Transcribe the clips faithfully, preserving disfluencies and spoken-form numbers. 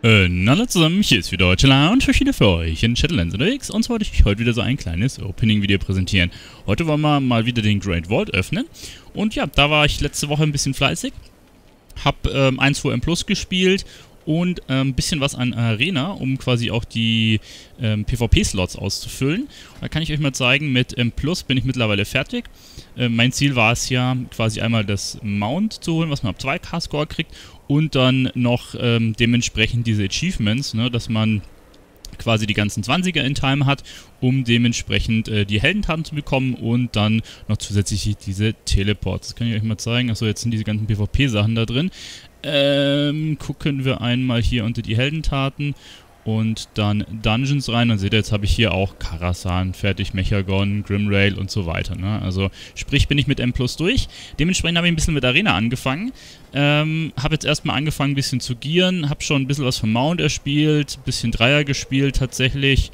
Äh, na hallo zusammen, hier ist wieder Tila und verschiedene für euch in Shadowlands unterwegs und zwar wollte ich euch heute wieder so ein kleines Opening-Video präsentieren. Heute wollen wir mal wieder den Great Vault öffnen und ja, da war ich letzte Woche ein bisschen fleißig, hab ähm, eins zwei M Plus gespielt und ein ähm, bisschen was an Arena, um quasi auch die ähm, PvP-Slots auszufüllen. Da kann ich euch mal zeigen, mit M Plus bin ich mittlerweile fertig. Äh, mein Ziel war es ja, quasi einmal das Mount zu holen, was man ab zwei K Score kriegt und dann noch ähm, dementsprechend diese Achievements, ne, dass man quasi die ganzen zwanziger in Time hat, um dementsprechend äh, die Heldentaten zu bekommen und dann noch zusätzlich diese Teleports. Das kann ich euch mal zeigen. Achso, jetzt sind diese ganzen PvP-Sachen da drin. Ähm, gucken wir einmal hier unter die Heldentaten und dann Dungeons rein. Dann seht ihr, jetzt habe ich hier auch Karasan, fertig, Mechagon, Grimrail und so weiter. Ne? Also sprich, bin ich mit M Plus durch. Dementsprechend habe ich ein bisschen mit Arena angefangen. Ähm, habe jetzt erstmal angefangen ein bisschen zu gieren, habe schon ein bisschen was vom Mount erspielt, ein bisschen Dreier gespielt tatsächlich.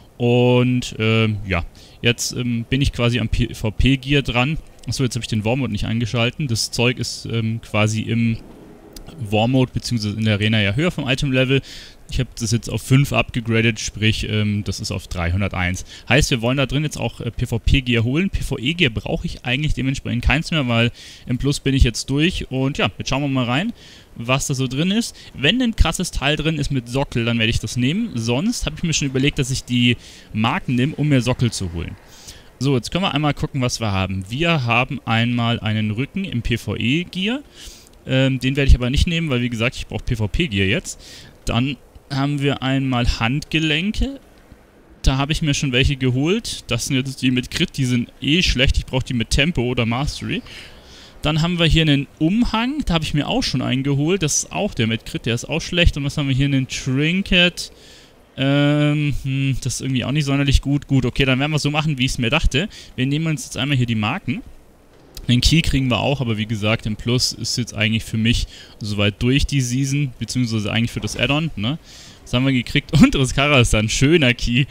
Und ähm, ja, jetzt ähm, bin ich quasi am PvP-Gear dran. Achso, jetzt habe ich den War-Mode nicht eingeschalten. Das Zeug ist ähm, quasi im War-Mode bzw. in der Arena ja höher vom Item-Level. Ich habe das jetzt auf fünf abgegradet, sprich, ähm, das ist auf dreihunderteins. Heißt, wir wollen da drin jetzt auch äh, PvP-Gear holen. PvE-Gear brauche ich eigentlich dementsprechend keins mehr, weil im Plus bin ich jetzt durch. Und ja, jetzt schauen wir mal rein, was da so drin ist. Wenn ein krasses Teil drin ist mit Sockel, dann werde ich das nehmen. Sonst habe ich mir schon überlegt, dass ich die Marken nehme, um mir Sockel zu holen. So, jetzt können wir einmal gucken, was wir haben. Wir haben einmal einen Rücken im PvE-Gear. Ähm, den werde ich aber nicht nehmen, weil wie gesagt, ich brauche PvP-Gear jetzt. Dann haben wir einmal Handgelenke. Da habe ich mir schon welche geholt. Das sind jetzt die mit Crit, die sind eh schlecht. Ich brauche die mit Tempo oder Mastery. Dann haben wir hier einen Umhang. Da habe ich mir auch schon einen geholt. Das ist auch der mit Crit, der ist auch schlecht. Und was haben wir hier? Einen Trinket. Ähm, hm, das ist irgendwie auch nicht sonderlich gut. Gut, okay, dann werden wir es so machen, wie ich es mir dachte. Wir nehmen uns jetzt einmal hier die Marken. Den Key kriegen wir auch, aber wie gesagt, im Plus ist jetzt eigentlich für mich soweit durch die Season, beziehungsweise eigentlich für das Add-on, ne? Was haben wir gekriegt? Unteres Karasan, schöner Key.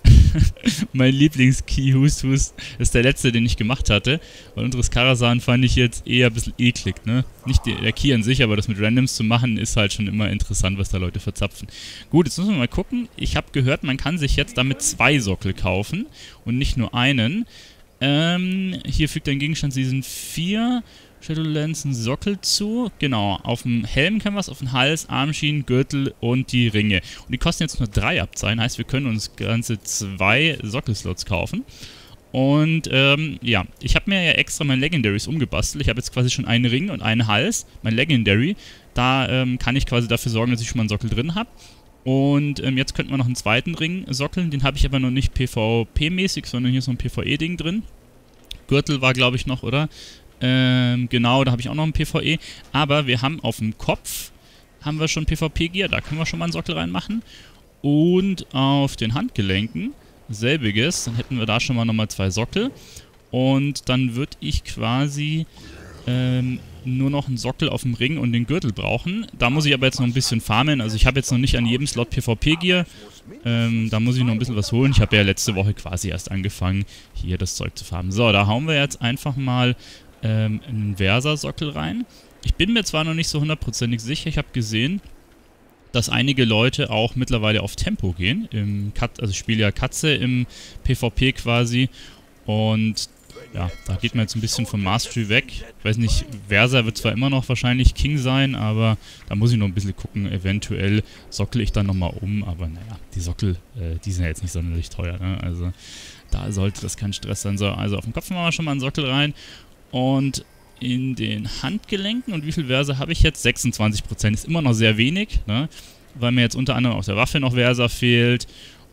Mein Lieblings-Key, Hust Hust, ist der letzte, den ich gemacht hatte. Weil unteres Karasan fand ich jetzt eher ein bisschen eklig, ne? Nicht der Key an sich, aber das mit Randoms zu machen, ist halt schon immer interessant, was da Leute verzapfen. Gut, jetzt müssen wir mal gucken. Ich habe gehört, man kann sich jetzt damit zwei Sockel kaufen und nicht nur einen. Ähm, hier fügt ein Gegenstand diesen vier Shadowlands einen Sockel zu. Genau, auf dem Helm können wir es, auf den Hals, Armschienen, Gürtel und die Ringe. Und die kosten jetzt nur drei Abzeichen, heißt wir können uns ganze zwei Sockelslots kaufen. Und ähm, ja, ich habe mir ja extra mein Legendaries umgebastelt. Ich habe jetzt quasi schon einen Ring und einen Hals, mein Legendary. Da ähm, kann ich quasi dafür sorgen, dass ich schon mal einen Sockel drin habe. Und ähm, jetzt könnten wir noch einen zweiten Ring sockeln, den habe ich aber noch nicht PvP-mäßig, sondern hier ist so ein PvE-Ding drin. Gürtel war, glaube ich, noch, oder? Ähm, genau, da habe ich auch noch ein PvE. Aber wir haben auf dem Kopf, haben wir schon PvP-Gear, da können wir schon mal einen Sockel reinmachen. Und auf den Handgelenken, selbiges, dann hätten wir da schon mal nochmal zwei Sockel. Und dann würde ich quasi ähm, nur noch einen Sockel auf dem Ring und den Gürtel brauchen. Da muss ich aber jetzt noch ein bisschen farmen. Also ich habe jetzt noch nicht an jedem Slot PvP-Gear. Ähm, da muss ich noch ein bisschen was holen. Ich habe ja letzte Woche quasi erst angefangen, hier das Zeug zu farmen. So, da hauen wir jetzt einfach mal ähm, einen Versa-Sockel rein. Ich bin mir zwar noch nicht so hundertprozentig sicher. Ich habe gesehen, dass einige Leute auch mittlerweile auf Tempo gehen. Im Kat also ich spiele ja Katze im PvP quasi. Und ja, da geht man jetzt ein bisschen vom Mastery weg. Ich weiß nicht, Versa wird zwar immer noch wahrscheinlich King sein, aber da muss ich noch ein bisschen gucken. Eventuell sockel ich dann nochmal um, aber naja, die Sockel, äh, die sind ja jetzt nicht sonderlich teuer, ne? Also da sollte das kein Stress sein. So, also auf dem Kopf machen wir schon mal einen Sockel rein und in den Handgelenken. Und wie viel Versa habe ich jetzt? sechsundzwanzig Prozent ist immer noch sehr wenig, ne? Weil mir jetzt unter anderem auf der Waffe noch Versa fehlt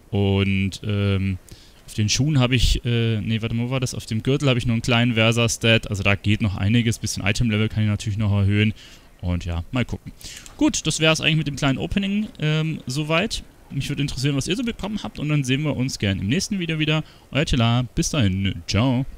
und ähm, auf den Schuhen habe ich, äh, nee, warte mal, wo war das? Auf dem Gürtel habe ich nur einen kleinen Versa-Stat, also da geht noch einiges, bisschen Item-Level kann ich natürlich noch erhöhen und ja, mal gucken. Gut, das wäre es eigentlich mit dem kleinen Opening ähm, soweit. Mich würde interessieren, was ihr so bekommen habt und dann sehen wir uns gerne im nächsten Video wieder. Euer Tila, bis dahin, ciao.